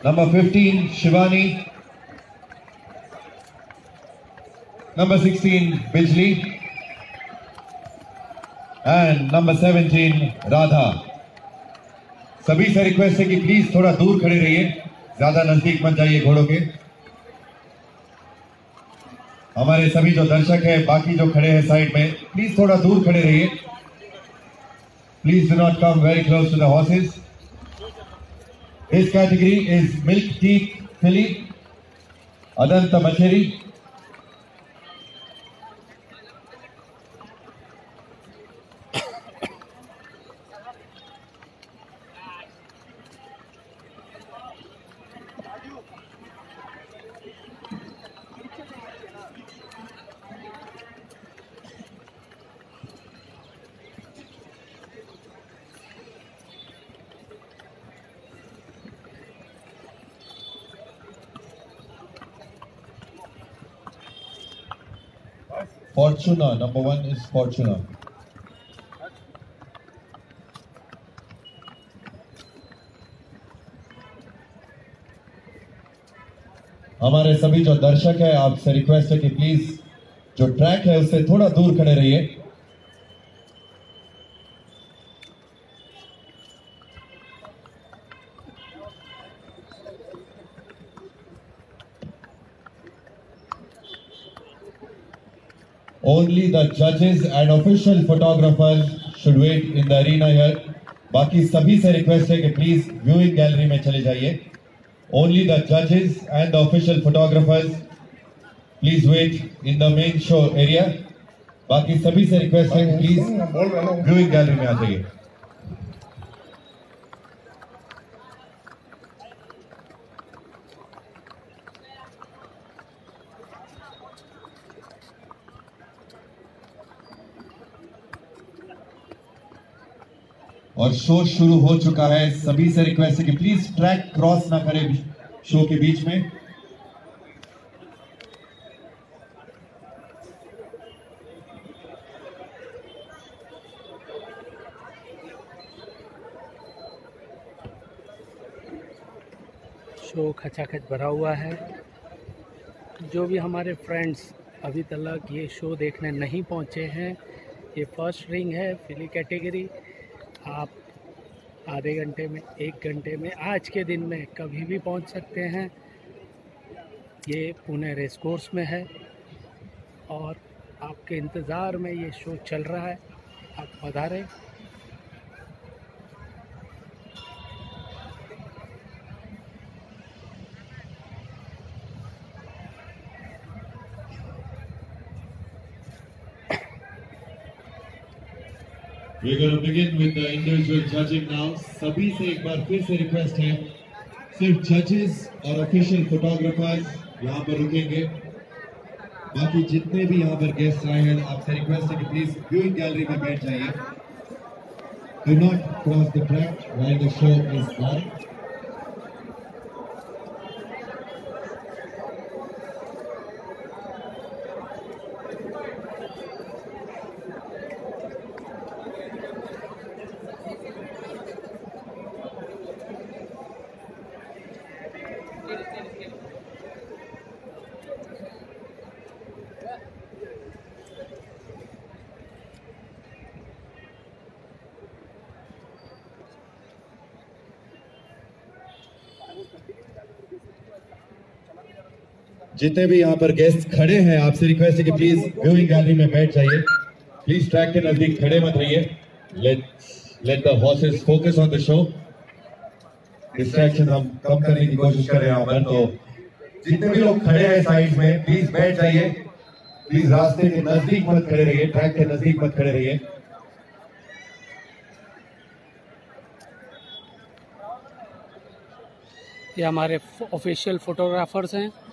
Number 15, Shivani. Number 16, Bijli. And number 17, Radha. सभी से request है कि प्लीज थोड़ा दूर खड़े रहिए, ज्यादा नजदीक मत जाइए घोड़ों के। हमारे सभी जो दर्शक हैं, बाकी जो खड़े हैं साइड में, प्लीज थोड़ा दूर खड़े रहिए। Please do not come very close to the horses. This category is Milk Teeth Filly, Adanta Macheri. Fortuna, number 1 is Fortuna. हमारे सभी जो दर्शक हैं, आपसे रिक्वेस्ट है कि प्लीज जो ट्रैक है उससे थोड़ा दूर खड़े रहिए। Only the judges and official photographers should wait in the arena here. बाकी सभी से रिक्वेस्ट है कि प्लीज व्यूइंग गैलरी में चले जाइए। Only the judges and the official photographers please wait in the main show area. बाकी सभी से रिक्वेस्ट है कि प्लीज व्यूइंग गैलरी में आ जाइए। और शो शुरू हो चुका है। सभी से रिक्वेस्ट है कि प्लीज ट्रैक क्रॉस ना करें शो के बीच में। शो खचाखच भरा हुआ है। जो भी हमारे फ्रेंड्स अभी तक ये शो देखने नहीं पहुंचे हैं, ये फर्स्ट रिंग है फिली कैटेगरी। आप आधे घंटे में, 1 घंटे में, आज के दिन में कभी भी पहुंच सकते हैं। ये पुणे रेस कोर्स में है और आपके इंतज़ार में ये शो चल रहा है। आप पधारें। We're going to begin with the individual judging now. सभी से एक बार फिर से रिक्वेस्ट है, सिर्फ जजेस और ऑफिशियल फोटोग्राफर्स यहाँ पर रुकेंगे। बाकी जितने भी यहाँ पर गेस्ट आए हैं, आपसे रिक्वेस्ट है कि प्लीज व्यूइंग गैलरी में बैठ जाइए। Do not cross the track while the show is on. जितने भी यहाँ पर गेस्ट खड़े हैं, आपसे रिक्वेस्ट है कि प्लीज व्यूइंग गैलरी में बैठ जाइए। प्लीज ट्रैक के नजदीक खड़े मत रहिए। Let the horses focus on the show. Distraction हम कम करने की कोशिश कर रहे हैं यहाँ पर। तो जितने भी लोग खड़े हैं साइड में, प्लीज बैठ जाइए। प्लीज रास्ते के नजदीक मत खड़े रहिए, ट्रैक के नजदीक मत खड़े रहिए। ये हमारे ऑफिशियल फोटोग्राफर्स हैं।